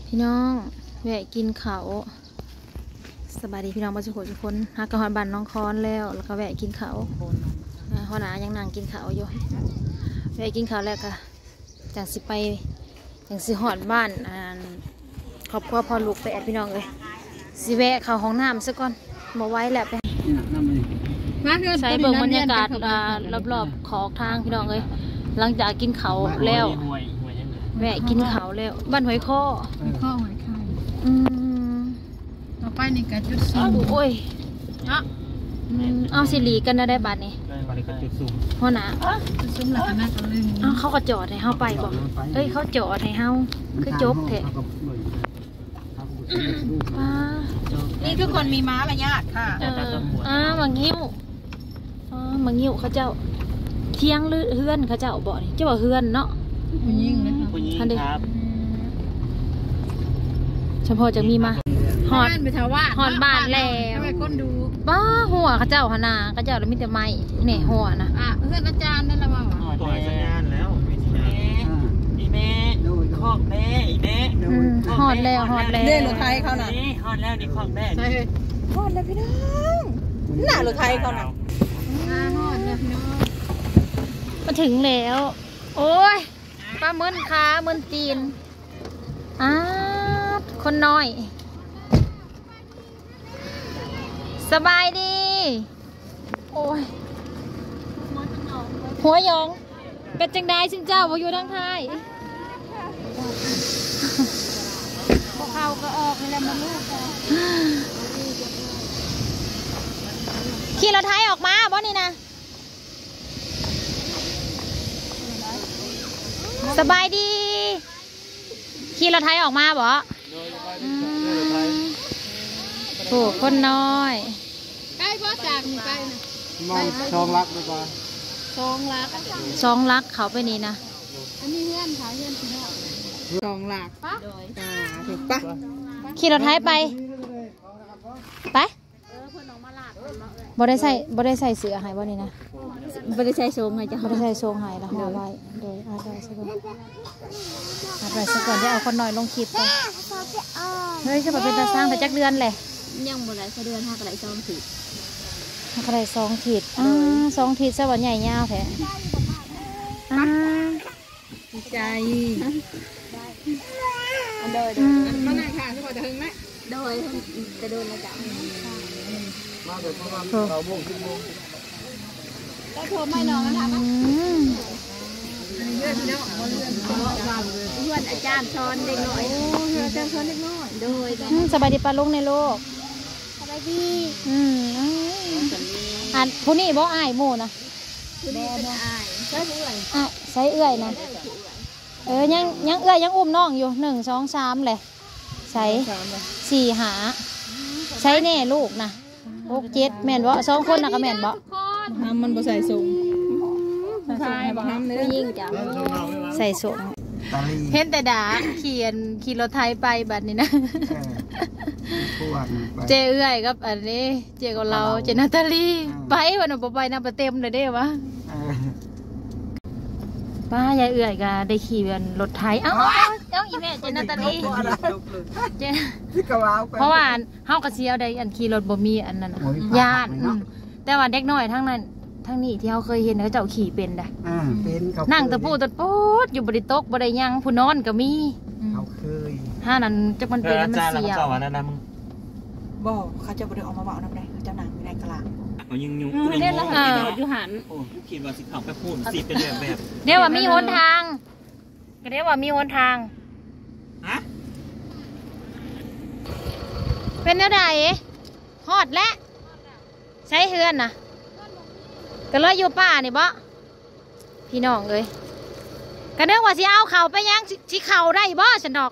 พี่น้องแวะกินเขาสบายดีพี่น้องมาสุขทุกคนฮักกะฮอนบ้านน้องคอนแล้วก็แวะกินเขาหัวหน้ายังนั่งกินเขาอยู่แวะกินเขาแล้วก็จังสิไปจังสิหอดบ้านครอบครัวพอลูกไปแอดพี่น้องเลยสิแวะเข้าห้องน้ำซะก่อนมาไว้แหละไปใช้เบิ่งบรรยากาศรอบๆขอบทางพี่น้องเลยหลังจากกินเขาแล้วแวะกินเขาแล้วบ้านหอยข้อหอยไข่ต่อไปนี่ก็จุดสูงโอ้ยเอาสิริกันได้บัตรนี่หัวหน้าจุดสูงหลักหน้าตะลึงเขาก็จอดให้เฮาไปบอกเอ้ยเขาจอดให้เฮาคือจบเถอะนี่คือคนมีม้าระยะค่ะมังงิ้วมังงิ้วเขาเจ้าเที่ยงหรือเฮือนเขาเจ้าบอกนี่เจ้าบอกเฮือนเนาะผู้หญิงนะคะผู้หญิงครับเฉพาะจะมีมาหอดไปแถวว่าหอดบ้านแล้วไปก้นดูบ้าหัวเขาเจ้าหนาเขาเจ้าแล้วมีแต่ไม้เนี่ยหัวนะเพื่อนอาจารย์นั่นแหละว่าปล่อยสัญญาณแล้วอีแม่คอกแม่อีแม่หอดแล้วหอดแล้วเด้รถไทยเขาน่ะหอดแล้วนี่คอกแม่ใช่หอดแล้วพี่น้องหน้ารถไทยเขาน่ะหอดแล้วพี่น้องมาถึงแล้วโอ้ยปลาเมินขาเมินตีนคนน้อยสบายดีโอ้ยหัวยองเป็นจังได้สินเจ้าอยู่ทางไทยพวกเขาก็ออกนี่แหละมาลูกขี่รถไทยออกมาบ่นี่นะสบายดีขี่รถไทยออกมาบ่โอ้คนน้อยใกล้พ่อจากนี่ไปนะ 2 ลักดีกว่า 2 ลัก 2 ลักเขาไปนี่นะอันนี้เพื่อนค่ะเพื่อนพี่น้อง2 ลักปะถูกปะขี่รถไทยไปบ่ได้ใส่เสื้อหายบ่นี่นะบ่ได้ใส่ทรงให้จ้ะบ่ได้ใส่ทรงหายแล้วห่อไว้โดยอาศัยสักก่อนได้เอาคนน้อยลงคลิปไปเฮ้ยจะเป็นตาสร้างแต่จักเดือนเลยยังบ่ได้เดือน5ก็ได้2 ขีด 5ก็ได้2 ขีด2 ขีดสวรรค์ใหญ่ยาวแท้ดีใจโดยมานั่งค่ะทุกคนจะถึงไหมโดยจะโดนแล้วจ้ะมาเดี๋ยวประมาณ9 โมง 10 โมงก็โทรไม่น้องนะเพื่อนเนาะเพื่อนอาจารย์สอนเด็กหน่อยอาจารย์สอนเด็กน้อยโดยสบายดีปะลุงในโลกสบายดีผู้นี้บ่อายหมู่นะผู้นี้เป็นอายใช้เอื่อยใช้เอื่อยนะยังเอื่อยยังอุ้มน้องอยู่1 2 3เลยใช้4 หาใช้แน่ลูกนะ6 7แม่นบ่2 คนนะก็แม่นบ่น้ำมันบ่ใส่สูงใช่บ่น้ำเนื้อยิ่งจ้ะใส่สูงเห็นแต่ด่าขี่รถไทยไปบัดนี้นะเจเอื้อยกับอันนี้เจกับเราเจนาตาลีไปวันนั้นไปน้ำเต็มเลยเด้วะป้ายายเอื้อยก็ได้ขี่รถไทยเอ้าอีแม่เจนาตาลีเพราะว่าเฮากระเชียวได้อันขี่รถบ่มีอันนั้นญาติแต่ว่าเด็กน้อยทั้งนั้นทั้งนี้ที่เขาเคยเห็นเขาเจ้าขี่เป็นได้นั่งตะปูตะปูดอยู่บริโตกบริยังผู้นอนก็มีเขาเคยถ้านั้นจะมันเป็นมันเสียบอกเขาจะบริออกมาบอกน้ำแดงเขาจะหนังในกลางยิงเล่นแล้วอยู่หันโอ้ขีดว่าสิเขาไปพูดสิเป็นแบบเดี๋ยวว่ามีหนทางก็เดี๋ยวว่ามีหนทางเป็นเท่าไหร่ฮอดและใช้เฮือนนะก็เลยอยู่ป่านี่บ่พี่น้องเลยก็เนื่องว่าสิเอาเข่าไปยังสิเข่าได้บ่ฉันดอก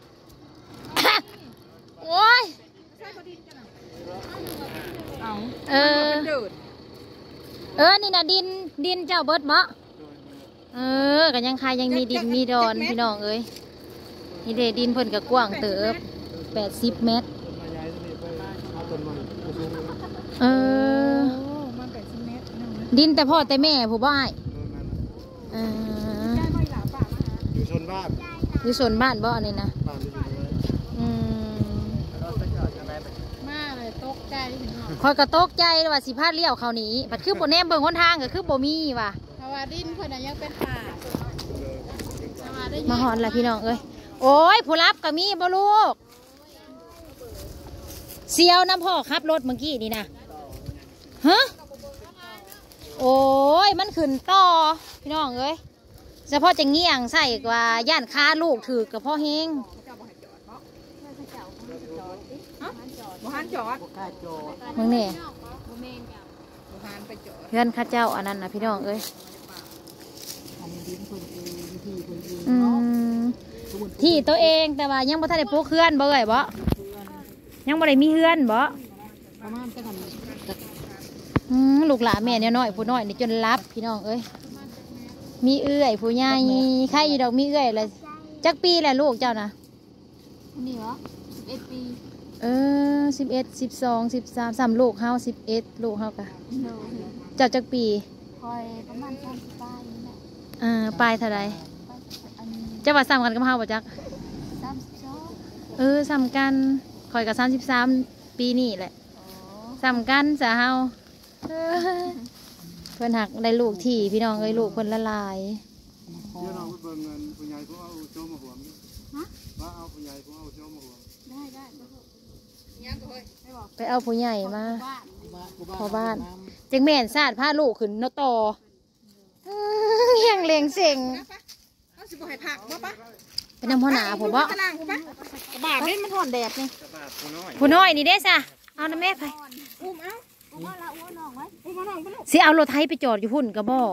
โอ้ยนี่นะดินเจ้าเบิดบ่ก็ยังใครยังมีดินมีดอนพี่น้องเอ้ยนี่เดดินเพิ่นก็กว้างเติบ80 เมตรดินแต่พ่อแต่แม่ผู้บ่ายอยู่ชนบ้านอยู่ชนบ้านบ่อันนี้นะตกใจพี่น้องคอยกระตกใจว่าสิพาเลี้ยวเขานี้บัดคือบ่แนมเบิ่งหนทางก็คือบ่มีว่ะเพราะว่าดินเพิ่นยังเป็นป่ามาหอนละพี่น้องเอ้ยโอ้ยผู้รับก็มีบ่ลูกเสียวน้ำพ่อขับรถเมื่อกี้นี่นะฮะโอ้ยมันขึ้นต่อพี่น้องเอ้ยเฉพาะจะเงี้ยงใส่กว่าย่านค้าลูกถือกับพ่อเฮงบ่หันจอดมึงนี่บ่หันไปจอดเพื่อนข้าเจ้าอันนั้นนะพี่น้องเอ้ยอืมที่ตัวเองแต่ว่ายังบ่ทันได้ปลูกเฮือนบ่เอ้ยบ่ยังบ่ได้มีเฮือนบ่ลูกหลานแม่เนี่ยน้อยผู้น้อยนี่จนรับพี่น้องเอ้ยมีเอื้อยผู้ใหญ่ใครอยู่ดอกมีเอื้อยเลยจักปีแหละลูกเจ้านะนี่เหรอ11 ปี 11 12 13 3ลูกเฮา11ลูกเฮากะเจ้าจักปีคอยประมาณ30ปลายนี่แหละปลายเท่าไรเจ้าว่าซ้ำกันกับเฮาบ่จัก 32 ซ้ำกันข่อยกับ33ปีนี่แหละซ้ำกันสาเฮาเพิ่นหักได้ลูกที่พี่น้องเอ้ยลูกเพิ่นละลายเดี๋ยวเราไปเบิ่งเงินผู้ใหญ่เขาเอาโจมาห่วงว่าเอาผู้ใหญ่เขาเอาโจมาห่วงได้ยังก็เฮ้ยไม่บอกไปเอาผู้ใหญ่มาบ้านพอบ้านจังแม่นซาดพาลูกขึ้นเนาะต่อเฮียงเลงเสียงเอาสิบ่ให้ผักบ่ปะเป็นน้ำพ่อหนาผมบ่กระนางกูปะกระบาดนี่มันห่อนแดดนี่ผู้น้อยนี่เด้ซะเอาน้ำแม่ไปอุ้มเอาอุ้มมาละอุ้มน้องไว้อุ้มมาน้องไปลูกสิเอารถไถไปจอดอยู่พุ่นกระบ่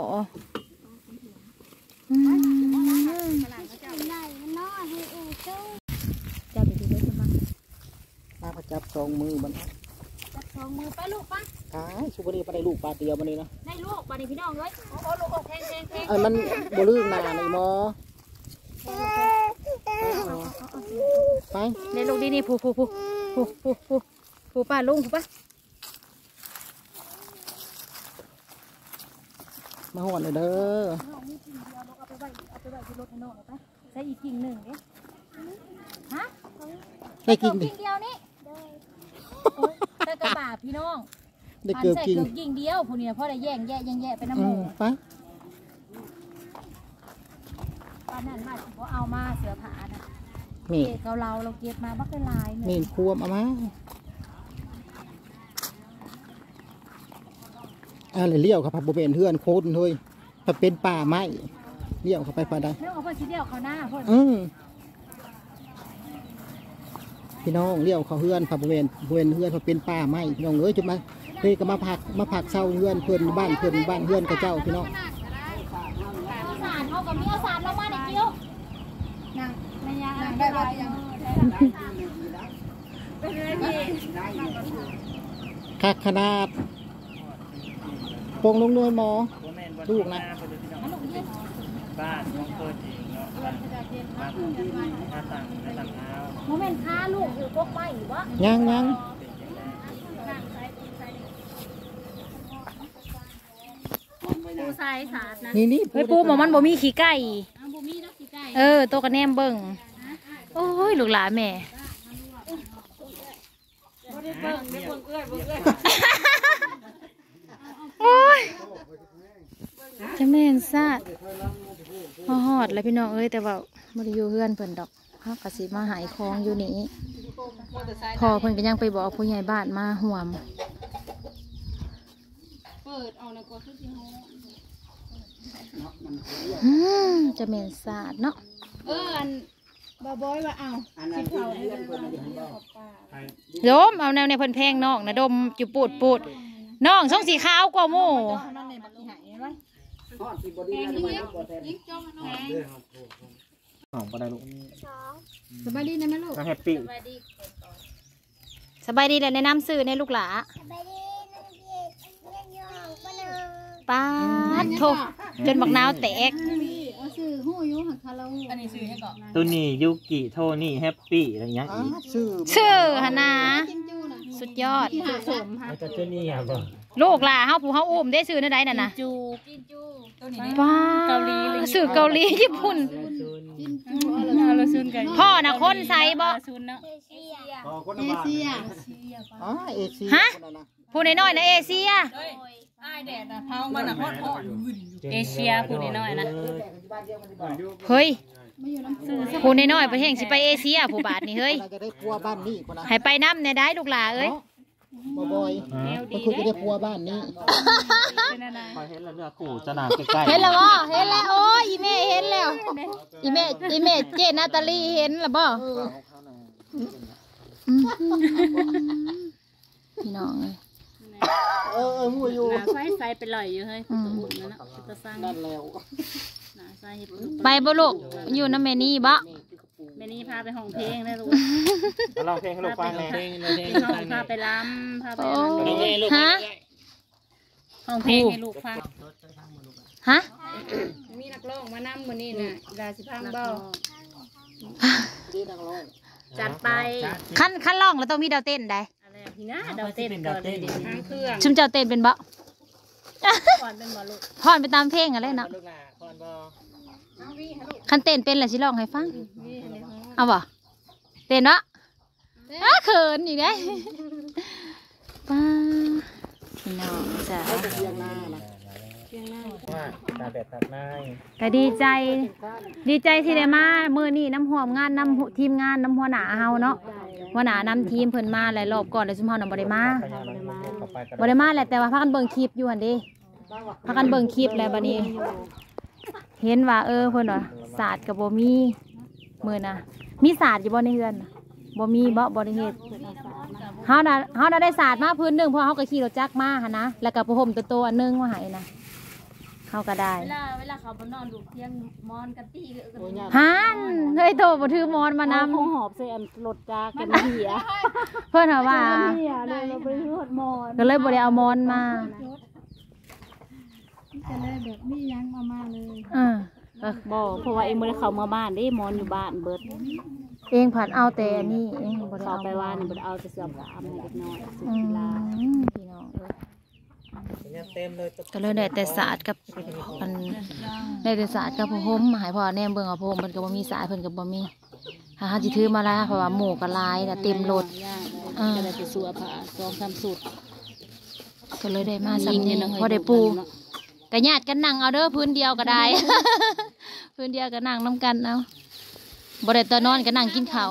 จับดีๆเด้อคุณบ้างมาประจับสองมือมันจับสองมือไปลูกปะขายสุบรีไปได้ลูกปลาเตียวมันนี่นะได้ลูกปะนี่พี่น้องเลยโอ้ลูกแทงมันบ่ลื่นนาในมอไปได้ลูกดีนี่ผู้ป้าลุงผู้ป้ามาหอนเลยเด้อเอาไปไว้ที่รถให้น้องเอาไปใส่อีกกิ่งหนึ่งเด้ฮะได้กินดิกิ่งเดียวนี่ใส่กระบะพี่น้องได้เกือบกินกิ่งเดียวผู้นี้เพราะได้แย่งไปน้ำหมูไปป้านั่นมาเพราะเอามาเสือผาน่ะนี่เกเราเก็บมาบักเป็นลายนี่พวมเอามาอะไรเลี้ยวครับพับโบเป็นเพื่อนโคตรเลยถ้าเป็นป่าไม้เลี้ยวเข้าไปป่าใดเรื่องของเพื่อนสีเดียวเขาหน้าเพื่อนพี่น้องเลี้ยวเขาเฮือนพับโบเป็นเฮือนพอเป็นป่าไม้พี่น้องเอ้ยจุดมาเฮ้ยก็มาผักเศร้าเฮือนเพื่อนบ้านเฮือนกับเจ้าพี่น้องสารเขากับมีเอาสารเรามาในเกี้ยวนางได้บ่ยังคักขนาดโป่งลงด้วยหมอลูกนะบ้านของเปิดเองเนาะบ้านหน้าต่างเท้าโมเมนต์ค้าลูกอยู่พวกไม้หรือวะยังปูใส่สารนะนี่เฮ้ยปูหมอมันบ่มีขี้ไก่ตัวกระแนมเบิ่งโอ้ยลูกหลานแม่โอ้ยจะแม่นซาดหอดแล้วพี่น้องเอ้ยแต่ว่าบ่ได้อยู่เฮือนเพิ่นดอกเฮากะสิมาหายคองอยู่นี่พอเพิ่นก็ยังไปบอกผู้ใหญ่บ้านมาห่วมเปิดเอาในกดที่ห้องจะเหม็นสาดเนาะอันบ่บอยว่าเอาสิเผาได้บ่ดมเอาแนวในเพิ่นแพงน้องนะดมจุปูดน้องช่องสีขาวกว่าหมู่นั่นในบักอีหายไว้ของปลาลูกสบายดีนะแม่ลูกแฮปปี้สบายดีเลยแนะนำซื้อในลูกหลาป้าดโถจนบักนาวแตกเอาซื้อหู้อยู่หักคาราอันนี้ซื้อให้ก่อนตัวนี้ยูกิโทนี่แฮปปี้อะไรอย่างเงี้ยอีกชื่อหนนาจิ้มจู้น่ะสุดยอดที่หาสมฮะแล้วก็ตัวนี้อ่ะบ่ลูกหล่าเฮาผู้เฮาอุ้มได้ซื้อในใดนั่นน่ะจูว้าเกาหลีเลยซื้อเกาหลีญี่ปุ่นเราซุนกันพ่อน่ะคนไสบ่ซุนเนาะเอเชียอ๋อเอเชียฮะผู้น้อยๆนะเอเชียอ้ายแดดน่ะเผามันน่ะฮอดเอเชียผู้น้อยๆนะเฮ้ยผู้น้อยๆไปแห่งสิไปเอเชียผู้บาทนี่เฮ้ยจะได้ปัวบ้านนี้คนนะให้ไปน้ำในได้ลูกหล่าเอ้ยบ่อยมันคือจะได้ปัวบ้านนี้พอเห็นแล้วเนี่ยขู่จะหนามใกล้ๆเห็นแล้วบ่เห็นแล้วโอ้ยอีเมเห็นแล้วอีเมเจนาตาลีเห็นแล้วบ่พี่น้องเอ้ยมูอยู่ไฟไฟไปลอยอยู่เฮ้ยตัวอุ่นนั่นน่ะตัวสร้างนั่นแล้วหน้าไฟไปบ่ลูกอยู่น้ำแม่นี่บ่แม่นี่พาไปห้องเพลงได้ลูกลองเพลงให้ลูกฟังเลยเพลงห้องพาไปรำพาไปโอ้ฮะห้องเพลงให้ลูกฟังฮะมีนักร้องมานำมื้อนี้น่ะดาสิพังเบาดีนักร้องจัดไปขั้นร้องแล้วต้องมีดาวเต้นได้อะไรพี่นะดาวเต้นก่อนเลยทางเครื่องชุมเจ้าเต้นเป็นบ่ก่อนเป็นบ่ลูกพรไปตามเพลงอะไรเนาะลูกหลานพรบอคันเต้นเป็นแหละสิร้องให้ฟังเอาบ่เต้นวะเขินอีกได้ป้าพี่น้องจ้ะเรียงหน้านะว่าตาแดดตัดไม้ก็ดีใจที่ได้มามื้อนี้น้ำหอมงานน้ำทีมงานน้ำหัวหน้าเฮาเนาะหัวหน้านำทีมเพิ่นมาหลายรอบก่อนเลยซุมเฮาน่ะบ่ได้มาพยายามเข้าไปกันบ่ได้มาแหละแต่ว่าพากันเบิ่งคลิปอยู่หั่นเด้พากันเบิ่งคลิปแล้วบัดนี้ เห็นว่าเพิ่นว่าศาสตร์ก็บ่มีมื้อน่ะมีศาสตร์อยู่บ่ในเฮือนน่ะบ่มีบ่ได้เฮ็ดเฮาน่ะได้ศาสตร์มาพื้นหนึงเพราะเฮาก็ขี่รถจักรมาหั่นนะแล้วก็ผ้าห่มโตๆอันนึงมาให้นะเฮาก็ได้เวลาเขาบ่นอนดูเที่ยงมอนกันตี้หันเฮ้ยโตบ่ถือมอนมานำคงหอบใส่อันรถจากกันเหียเพิ่นว่าเลยเราไปรถมอนก็เลยบ่ได้เอามอนมาก็เลยแบบมียังมาเลยก็บ่เพราะว่าเองบ่ได้เข้ามาบ้านเด้มอนอยู่บ้านเบิดเองผัดเอาแต่อันนี้เองบ่ได้เข้าเอาไปว่านี่บ่ได้เอาแต่เสื้อผ้ามาให้เด็กน้อยสุอืกีฬามพี่น้องเอ้ยเต็มเลยก็เลยได้แต่ศาสตร์กับอันได้แต่ศาสตร์กับผ้าห่มมาให้พ่อแนมเบิ่งเอาผ้าห่มเพิ่นก็บ่มีสายเพิ่นก็บ่มีหาสิถือมาแล้วเพราะว่าหมู่ก็หลายน่ะเต็มรถก็ได้ไปเสื้อผ้า2-3สุดก็เลยได้มาสำนี้พอได้ปูก็ญาติกันนั่งเอาเด้อพื้นเดียวก็ได้ พื้นเดียวก็นั่งนํกันเอาบ่ได้ตอนนอนก็นั่งกินข้าว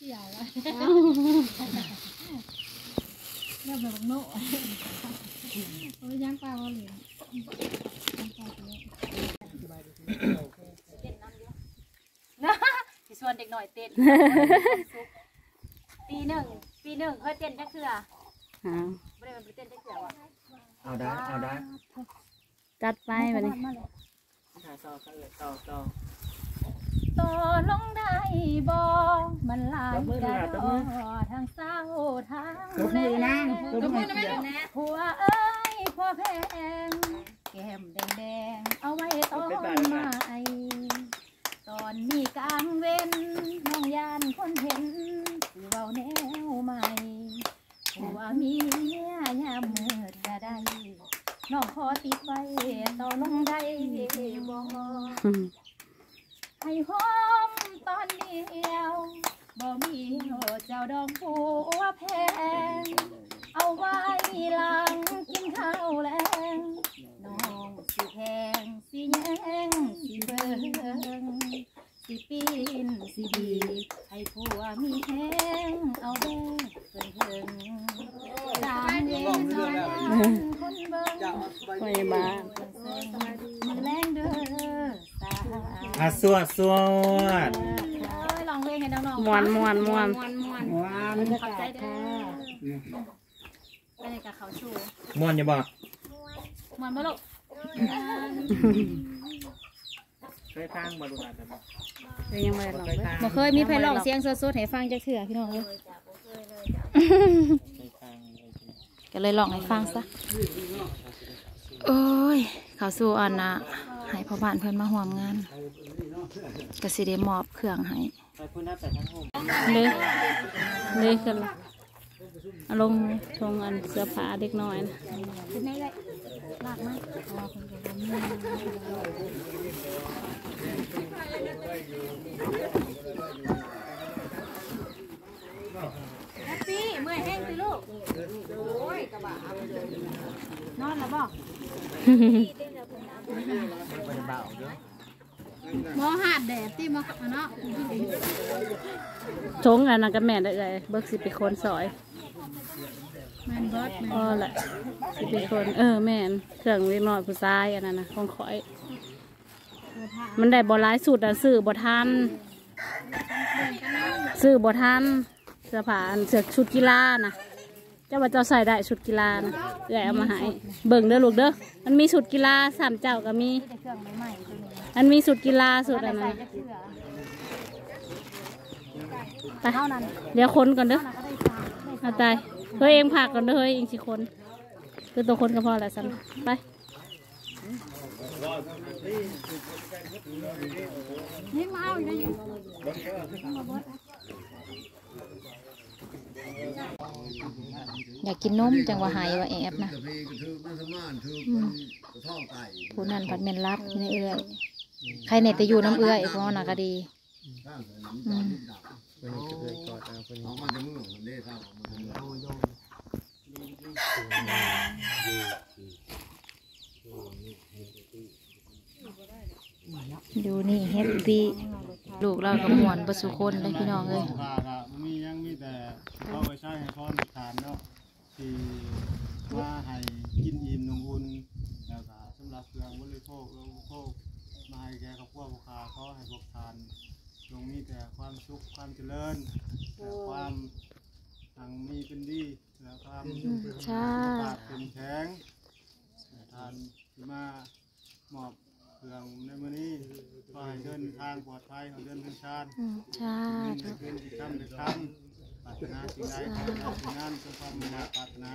สิชวนเด็กหน่อยเต้น ปีหนึ่งเคยเต้นจักเทื่อบ่ได้มันไปเต้นจักเทื่อว่ะเอาได้จัดไปบัดนี้ต่อต่อลงได้บ่มันหลายใจอ่อทางเศร้าทางแน่ผัวเอ้ยพ่อแพงแก้มแดงๆเอาไว้ตอนใหม่ตอนมีกลางเว้นน้องยานคนเห็นสิเว้าแนวใหม่ผัวมีเมียยามมืดก็ได้น้องขอติดไว้ต่อลงได้บ่ให้หอมตอนเดียวบ่มีเจ้าดอกผัวแพงเอาไว้หลังกินข้าวแลงน้องสิแพงสิแย่งสิเบิ่งสิปีนสิดีให้ผัวมีแห้งเอาแบ่งเพิ่งตามเย็นนอนคนเบิ่งไปบ้านมือแรงเด้อตาสวดลองเพลงให้น้องๆม่วนม่วนม่วนขอบใจเด้อไปในกับเขาชูม่วนอย่าบอกมวนบ่ลูกเคยฟังมาดูหลานแต่บอกยังไม่ได้ลองเลยบ่เคยมีไผร้องเสียงสดๆให้ฟังจักเทื่อพี่น้องเอ้ยเคยฟังก็เลยลองให้ฟังซะโอ้ยเขาสู้อันน่ะให้พ่อบ้านเพิ่นมาร่วมงานก็สิได้มอบเครื่องให้ไปพูดหน้าแต่ทั้งห้องเลยกันละเอาลงทงอันเสื้อผ้าเด็กน้อยนะเป็นไงเลยลากมาอ๋อคนจะบ่มีแฮปปี้เมื่อยแห้งสิลูกโอ้ยกระบะนอนแล้วบ่มอหาดแดดที่มาเนาะทงอันนั้นก็แม่ได้เลยเบิกสิเป็นคนซอยแมนเบิร์ดแมนอ๋อแหละสิเป็นคนแม่นเครื่องเล็กน้อยผู้ชายอันนั้นนะของข่อย มันได้บ่หลายสุดอ่ะซื้อบ่ทันเสื้อผ้าอันเสื้อชุดกีฬานะเจ้าว่าเจ้าใส่ได้ชุดกีฬานะเดี๋ยวเอามาให้เบิ่งเด้อลูกเด้อมันมีชุดกีฬา3 เจ้าก็มีมันมีชุดกีฬาชุดอะไรนะไปเดี๋ยวคนก่อนเด้อเอาใจเฮ้ยเองผักก่อนเด้อเฮ้ยเองสิคนคือตัวคนก็พอแหละสันไปนี่มาเอาอยู่นะยิงอยากกินนมจังว่าหายว่าแอบนะผู้นั้นผัดเมนรับในเอื้อยใครในแต่อยู่น้ำเอื้อยเพราะน่ะก็ดีดูนี่เฮปปี้ลูกเราก็ม่วนประสุคนเลยพี่น้องเลยมียังมีแต่เขาไปใช้ให้พ่อในฐานเนาะที่ว่าให้กินอิ่มนงอุ่นแล้วก็สำหรับเครื่องบริโภคมาให้แกครอบครัวผู้ค้าเขาให้พวกทานลงมีแต่ความสุขความเจริญแต่ความทางมีเป็นดีและความสุขภาพเป็นแข็งทานที่มามอบเครื่องในมื้อนี้ก็ให้เดินทางปลอดภัยของเดินทางชาติใช่เดินที่ทำได้ทำปรารถนาสิ่งใดขอให้สิ่งนั้นเป็นความมุ่งมั่นปรารถนา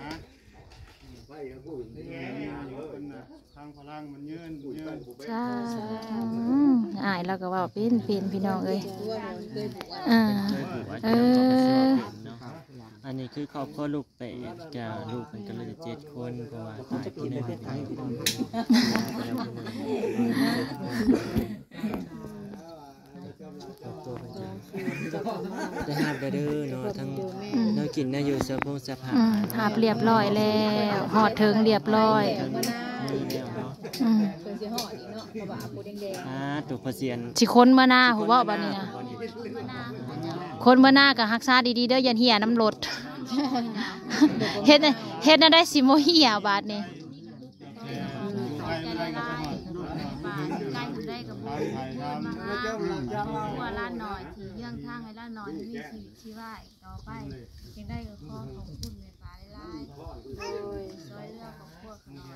ทางพลังมันยืนใช่อายเราก็ว่าเป็นพี่น้องเอ้ยอันนี้คือครอบครัวลูกเตะจะลูกมันก็เลย7 คนเพราะว่าตายที่ไหนได้หาบไปเด้อเนาะทั้งเรากินน่าอยู่สภาพหาบเรียบร้อยแล้วหอดถึงเรียบร้อยตัวพเสียนสิคนเมื่อหน้าหัวว่าบ้านนี้นะคนเมื่อหน้ากับฮักษาดีๆเด้อยันเหี่ยน้ำรถเฮ็ดน่ะได้สิโมเหี่ยบาทนี่ว่าร้านหน่อยที่เรื่องทางให้ร้านหน่อยมีชีวะต่อไปยังได้กับข้อของคุณในป่าไล่โดยซอยเรื่องของพวกหน่อย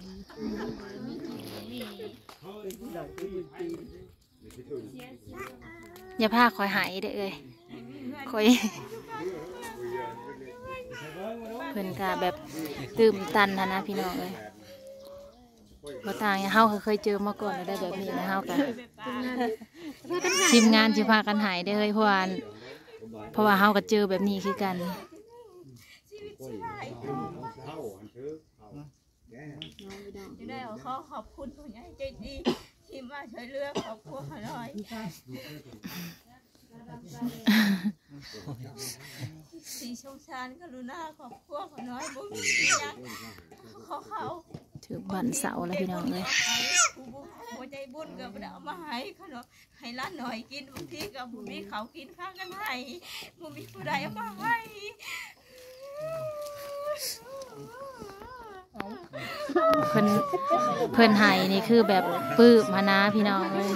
อย่าพาคอยหายเด้อเอ้ยคอยเพิ่นกะแบบตื่มตันนะพี่น้องเอ้ยบ่ต่างเฮาเคยเจอมาก่อนแล้วได้แบบนี้นะเฮากันทีมงานสิพากันหายได้เลยเพราะว่าเฮาก็เจอแบบนี้คือกันจะได้ขอบคุณผู้ใหญ่ใจดีที่มาช่วยเหลือครอบครัวหน่อยสีชงชานกรุณาครอบครัวเขาน้อยบุญยังเขาถือบันเสาแล้วพี่น้องเลยหัวใจบุญกับเอามาให้เขาเนาะให้ร้านหน่อยกินบางทีกับบุญมีเขากินข้างกันให้บุญมีผู้ใดเอามาให้เพิ่นหายนี่คือแบบปื้มมานะพี่น้องเลย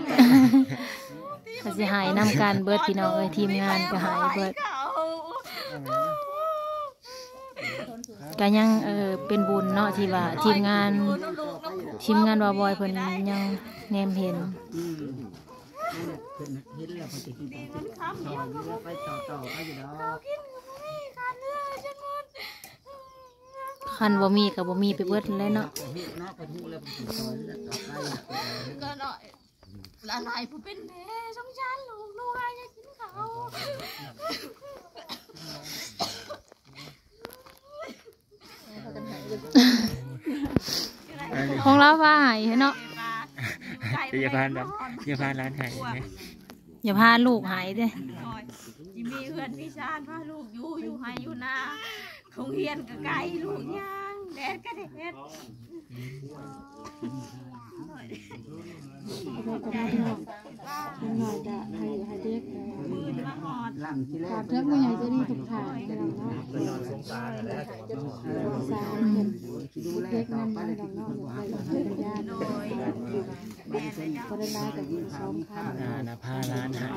ก็สิหายนำการเบิดพี่น้องเลยทีมงานก็หายเบิดก็ยังเป็นบุญเนาะที่ว่าทีมงานวาบอยเพิ่นยังแนมเห็นคันบ่มีกับบ่มีไปเบิดเลยเนาะก็หน่อยละลายผู้เป็นแม่สงสารลูกอายอยากกินเขาของเราว่าหายเนาะอย่าพานแบบอย่าพานร้านไห้ไหมอย่าพาลูกหายเด้จิมีเพื่อนพี่ชาญพาลูกอยู่ให้อยู่นาคงเฮียนกับไก่ลูกย่างแดดก็แดดขอบเทิดผู้ใหญ่จะดีทุกทางพี่น้องเนาะเล็กนั่นน้องเนาะอย่าไปเป็นญาติก็ได้มากับสองข้างนะพาร้านหาย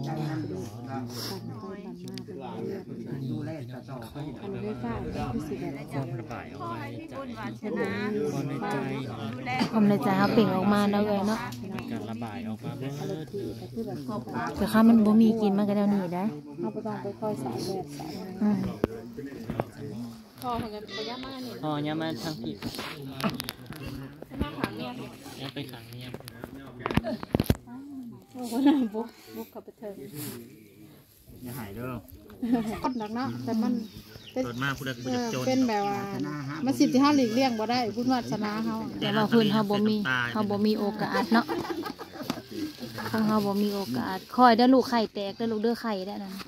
ดูแลต่อไปอันนี้ฝากคือสิแบบความระบายออกมาในใจบุญวาสนาความในใจดูแลความในใจเขาเปล่งออกมาแล้วเลยเนาะเป็นการระบายออกมาเพื่อก็คือแบบแต่ข้ามันบ่มีกินมันก็เดี๋ยวนี้ได้เราไปต้องไปคอยสายแบบสายอืมพ่อเหมือนกันไปย่ามาเนี่ยพอเนี่ยมาทางผิดมาขังเนี่ยยังไปขังเนี่ยโอ้โหน่าบุกขับไปเถิงอย่าหายเด้อก็หนักเนาะแต่มันเป็นเกิดมากผู้ใดก็จะจนเป็นแบบว่ามันสิทธิห้าหลีกเลี่ยงบ่ได้บุญวาสนาเขาแต่ว่าเพิ่นเฮาบ่มีโอกาสเนาะของเฮาบ่มีโอกาสคอยเด้อลูกไข่แตกเด้อลูกเด้อไข่ได้นั่น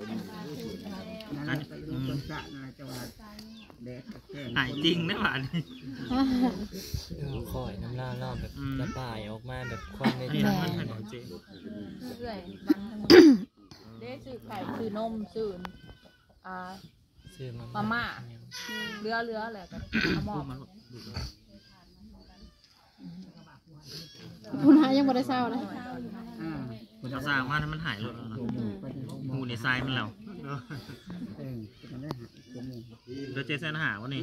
หายจริงนะหวานคอยน้ำล่าล่อแบบระบายออกมาแบบความในใจจริงเรื่อยได้ซื้อไข่ซื้อนมซื้อซื้อมาม่าเรืออะไรกันมอบคุณหายังบ่ได้เศร้าเลยจะสร้างว่ามันหายเลยหูในทรายมันแล้วเดี๋ยวเจสันหาวะนี่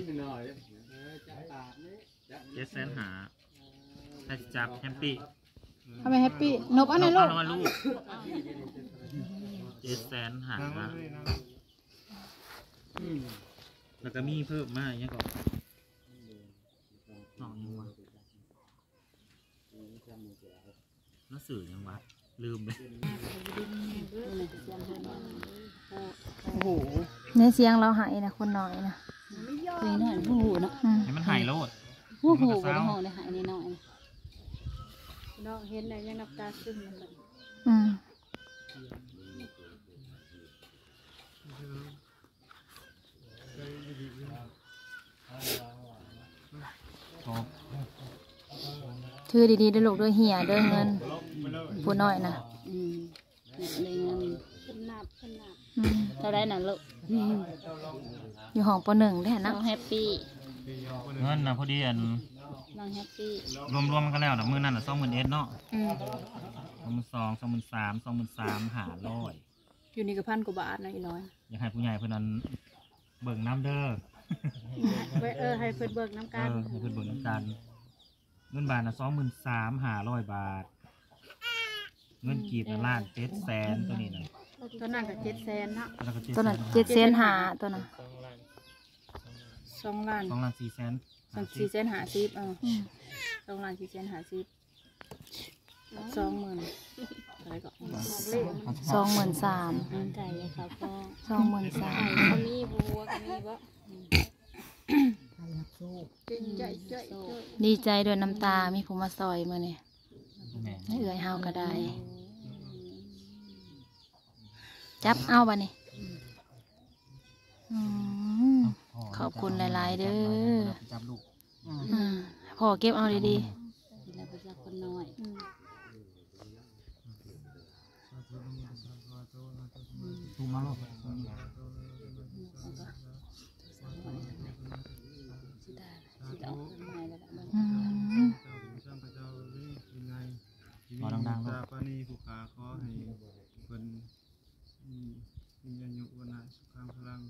เจสันหาถ้าจับแฮปปี้ทำไมแฮปปี้นบอันนั้นลูกลูกเจสันหาแล้วก็มีเพิ่มมาอย่างเงี้ยก่อนสองยังวะแล้วสื่อยังวะลืมเลยโอ้โหในเสียงเราหายนะคนน้อยนะเพลงนั่นผู้หูเนาะให้มันหายโลดผู้หูบ่ได้ห้องได้หายนิดหน่อยน้องเห็นได้ยังน้ำตาซึมมันแบบอืมถือดีๆเด้อลูกเด้อเหี่ยเด้อเงินผู้น้อยนะอะไรเงินขึ้นนับอืมเท่าไรน่ะลูกอยู่ห้องปหนึ่งได้น้นะองแฮปปี้เงินนะพอดีอันน้องแฮปปี้รวมๆกันแล้วนะมือนั่นน่ะ20,000เนาะอืม 22,000 23,000หาร้อยอยู่นี่ก็1,000 กว่าบาทนะอีน้อยอยากให้ผู้ใหญ่เพื่อนนั้นเบิ่งน้ำเด้อให้เพิ่นเบิกน้ำกันให้เพื่อนเบิ่งน้ำกันเงินบาทนะ23,500 บาท เงินกีบนะ1,700,000ตัวนี้นะตัวนั้นก็700,000เนาะแล้วก็ตัวนั้น700,000ตัวนั้น 2 ล้าน 2,450,000 450,0002 ล้าน450,000 20,000อะไรก็ 23,000 ไก่ครับพ่อ 23,000 ก็มีบัวก็มีบ่ใจดีใจด้วยน้ำตามีผู้มาซอยมื้อนี้แม่ให้เอื้อยเฮาก็ได้ จับเอาบัดนี้อืมขอบคุณหลายๆเด้อจับลูกอืมพ่อเก็บเอาดีทีละประชาคนน้อยถูกมาลูกๆอืมรอดังๆจาลูกปานีผู้ขาขอให้เพิ่นมีอายุวันนะสุขังพลัง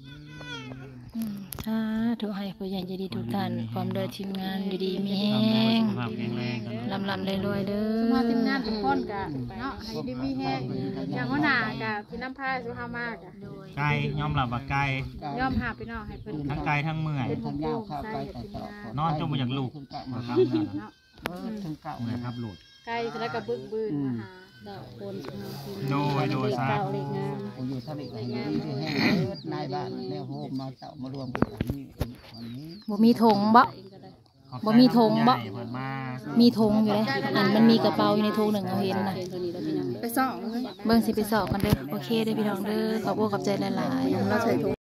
ถ้าถูกให้ผู้ใหญ่ใจดีทุกท่านความเดินทีมงานอยู่ดีมีแห้งสุขภาพแข็งแรงกันลำๆรวยๆเด้อมาทีมงานทุกคนกะเนาะให้ได้มีแห้งอย่างหัวหน้ากะพี่น้ำพายสุขามากะไก่ยอมรับว่าไก่ยอมหาพี่น้องให้เพิ่นทั้งไก่ทั้งเมื่อยเป็นผู้ปลูกใส่ทีมงานนอนจมมาจากลูกมาครับเนาะเมื่อยครับโหลดไก่แล้วก็บึกบืนมาหาดอกโคนโดยซะเก่าเล็กงามผมอยู่ทะเลแห่งนี้ที่แห้งเอิ้นนายบ้านแล้วโฮมมาเต่ามารวมกันนี่วันนี้บ่มีถงบ่เองก็ได้ขบ่มีธงบ่เพิ่นมามีธงอยู่เลยอันมันมีกระเป๋าอยู่ในธงหนึ่งเอาเห็นนะไปส่องเลยเบิ่งสิไปสอบกันเด้อโอเคเด้อพี่น้องเด้อขอบคุณขอบใจหลายๆ